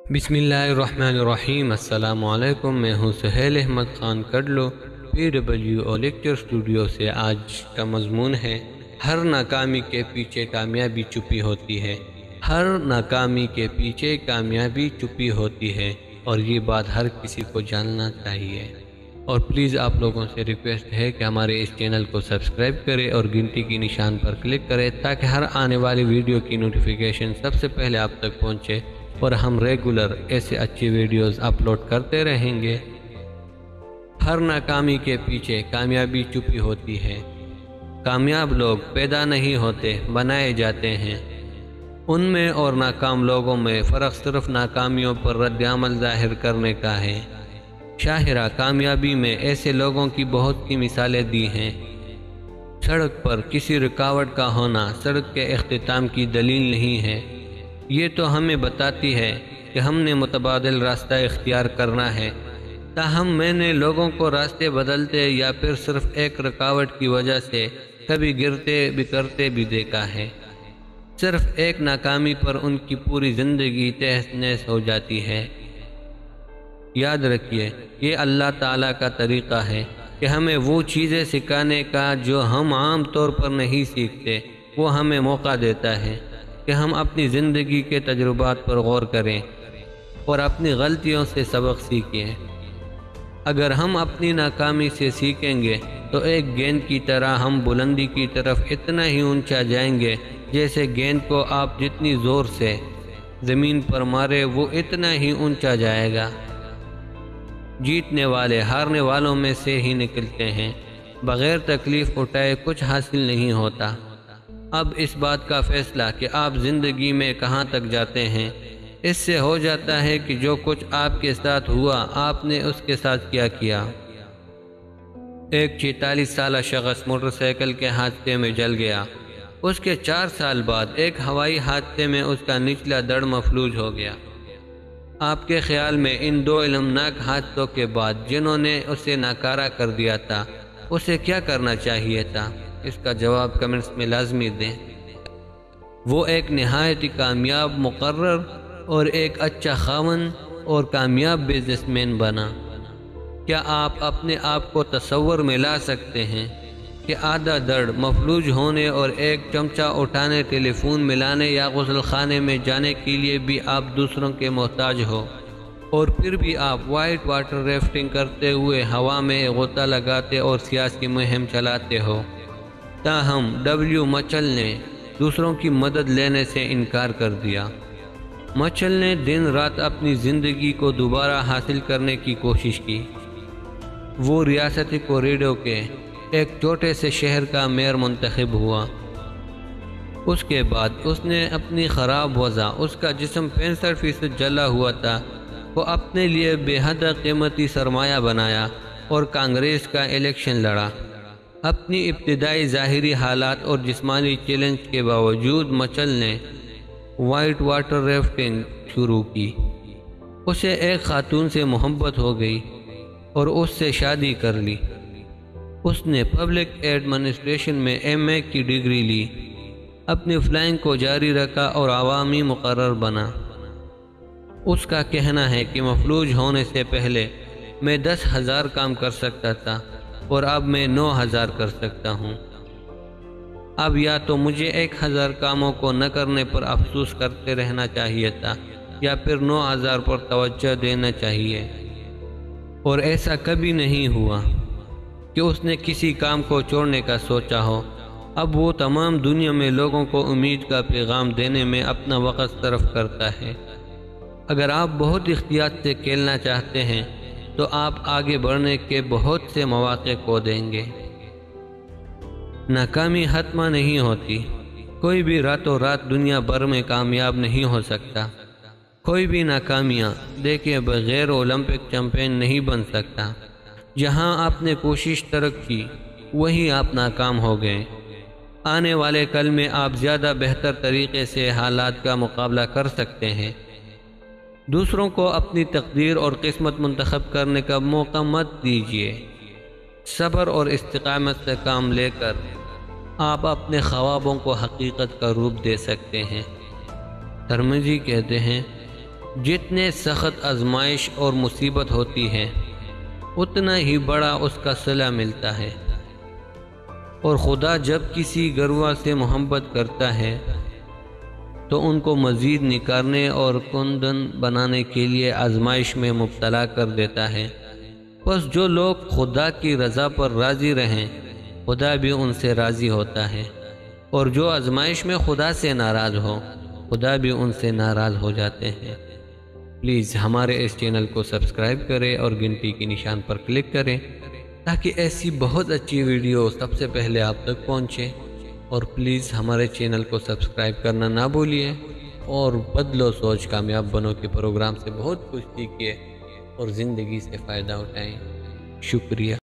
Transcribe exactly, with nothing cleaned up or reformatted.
بسم اللہ الرحمن الرحیم۔ السلام علیکم، میں ہوں سہیل احمد خان کڈلو P W O lecture studio سے۔ آج کا مضمون ہے ہر ناکامی کے پیچھے کامیابی چھپی ہوتی ہے۔ ہر ناکامی کے پیچھے کامیابی چھپی ہوتی ہے اور یہ بات ہر کسی کو جاننا چاہیے۔ اور پلیز آپ لوگوں سے ریکویسٹ ہے کہ ہمارے اس چینل کو سبسکرائب کریں اور گھنٹی کی نشان پر کلک کریں تاکہ ہر آنے والی ویڈیو کی نوٹیفیکیشن سب سے پہلے آپ تک پہنچے اور ہم ریگولر ایسے اچھی ویڈیوز اپلوڈ کرتے رہیں گے۔ ہر ناکامی کے پیچھے کامیابی چھپی ہوتی ہے۔ کامیاب لوگ پیدا نہیں ہوتے، بنائے جاتے ہیں۔ ان میں اور ناکام لوگوں میں فرق صرف ناکامیوں پر رد عمل ظاہر کرنے کا ہے۔ شاہرہ کامیابی میں ایسے لوگوں کی بہت سی مثالیں دی ہیں۔ سڑک پر کسی رکاوٹ کا ہونا سڑک کے اختتام کی دلیل نہیں ہے، یہ تو ہمیں بتاتی ہے کہ ہم نے متبادل راستہ اختیار کرنا ہے۔ تاہم میں نے لوگوں کو راستے بدلتے یا پھر صرف ایک رکاوٹ کی وجہ سے کبھی گرتے بکھرتے بھی دیکھا ہے۔ صرف ایک ناکامی پر ان کی پوری زندگی تہس نہس ہو جاتی ہے۔ یاد رکھیے، یہ اللہ تعالیٰ کا طریقہ ہے کہ ہمیں وہ چیزیں سکھانے کا جو ہم عام طور پر نہیں سیکھتے۔ وہ ہمیں موقع دیتا ہے کہ ہم اپنی زندگی کے تجربات پر غور کریں اور اپنی غلطیوں سے سبق سیکھیں۔ اگر ہم اپنی ناکامی سے سیکھیں گے تو ایک گیند کی طرح ہم بلندی کی طرف اتنا ہی اونچا جائیں گے جیسے گیند کو آپ جتنی زور سے زمین پر مارے وہ اتنا ہی اونچا جائے گا۔ جیتنے والے ہارنے والوں میں سے ہی نکلتے ہیں۔ بغیر تکلیف اٹھائے کچھ حاصل نہیں ہوتا۔ اب اس بات کا فیصلہ کہ آپ زندگی میں کہاں تک جاتے ہیں اس سے ہو جاتا ہے کہ جو کچھ آپ کے ساتھ ہوا آپ نے اس کے ساتھ کیا کیا۔ ایک چھیالیس سالہ شخص موٹر سائیکل کے حادثے میں جل گیا۔ اس کے چار سال بعد ایک ہوائی حادثے میں اس کا نچلا دڑ مفلوج ہو گیا۔ آپ کے خیال میں ان دو المناک حادثوں کے بعد جنہوں نے اسے ناکارہ کر دیا تھا اسے کیا کرنا چاہیے تھا؟ اس کا جواب کمنٹس میں لازمی دیں۔ وہ ایک نہایت ہی کامیاب مقرر اور ایک اچھا خاوند اور کامیاب بزنس مین بنا۔ کیا آپ اپنے آپ کو تصور میں لا سکتے ہیں کہ آدھا دڑ مفلوج ہونے اور ایک چمچہ اٹھانے، ٹیلی فون ملانے یا غسل خانے میں جانے کے لیے بھی آپ دوسروں کے محتاج ہو، اور پھر بھی آپ وائٹ واٹر ریفٹنگ کرتے ہوئے ہوا میں غوطہ لگاتے اور سیاسی مہم چلاتے ہو؟ تاہم ڈبلیو مچل نے دوسروں کی مدد لینے سے انکار کر دیا۔ مچل نے دن رات اپنی زندگی کو دوبارہ حاصل کرنے کی کوشش کی۔ وہ ریاستی کوریڈو کے ایک چھوٹے سے شہر کا میئر منتخب ہوا۔ اس کے بعد اس نے اپنی خراب وضع، اس کا جسم پینسٹھ فیصد جلا ہوا تھا، وہ اپنے لیے بے حد قیمتی سرمایہ بنایا اور کانگریس کا الیکشن لڑا۔ اپنی ابتدائی ظاہری حالات اور جسمانی چیلنج کے باوجود مچل نے وائٹ واٹر ریفٹنگ شروع کی۔ اسے ایک خاتون سے محبت ہو گئی اور اس سے شادی کر لی۔ اس نے پبلک ایڈمنسٹریشن میں ایم اے کی ڈگری لی، اپنی فلائنگ کو جاری رکھا اور عوامی مقرر بنا۔ اس کا کہنا ہے کہ مفلوج ہونے سے پہلے میں دس ہزار کام کر سکتا تھا اور اب میں نو ہزار کر سکتا ہوں۔ اب یا تو مجھے ایک ہزار کاموں کو نہ کرنے پر افسوس کرتے رہنا چاہیے تھا یا پھر نو ہزار پر توجہ دینا چاہیے۔ اور ایسا کبھی نہیں ہوا کہ اس نے کسی کام کو چھوڑنے کا سوچا ہو۔ اب وہ تمام دنیا میں لوگوں کو امید کا پیغام دینے میں اپنا وقت صرف کرتا ہے۔ اگر آپ بہت احتیاط سے کھیلنا چاہتے ہیں تو آپ آگے بڑھنے کے بہت سے مواقع کھو دیں گے۔ ناکامی حتمی نہیں ہوتی۔ کوئی بھی راتوں رات دنیا بھر میں کامیاب نہیں ہو سکتا۔ کوئی بھی ناکامیاں دیکھے بغیر اولمپک چیمپئن نہیں بن سکتا۔ جہاں آپ نے کوشش ترک کی وہیں آپ ناکام ہو گئے۔ آنے والے کل میں آپ زیادہ بہتر طریقے سے حالات کا مقابلہ کر سکتے ہیں۔ دوسروں کو اپنی تقدیر اور قسمت منتخب کرنے کا موقع مت دیجیے۔ صبر اور استقامت سے کام لے کر آپ اپنے خوابوں کو حقیقت کا روپ دے سکتے ہیں۔ ترمذی کہتے ہیں جتنے سخت آزمائش اور مصیبت ہوتی ہے اتنا ہی بڑا اس کا صلہ ملتا ہے، اور خدا جب کسی گروہ سے محبت کرتا ہے تو ان کو مزید نکارنے اور کندن بنانے کے لیے آزمائش میں مبتلا کر دیتا ہے۔ پس جو لوگ خدا کی رضا پر راضی رہیں خدا بھی ان سے راضی ہوتا ہے، اور جو آزمائش میں خدا سے ناراض ہو خدا بھی ان سے ناراض ہو جاتے ہیں۔ پلیز ہمارے اس چینل کو سبسکرائب کریں اور گھنٹی کی نشان پر کلک کریں تاکہ ایسی بہت اچھی ویڈیو سب سے پہلے آپ تک پہنچے، اور پلیز ہمارے چینل کو سبسکرائب کرنا نہ بھولیے، اور بدلو سوچ کامیاب بنو کے پروگرام سے بہت کچھ سیکھیے اور زندگی سے فائدہ اٹھائیں۔ شکریہ۔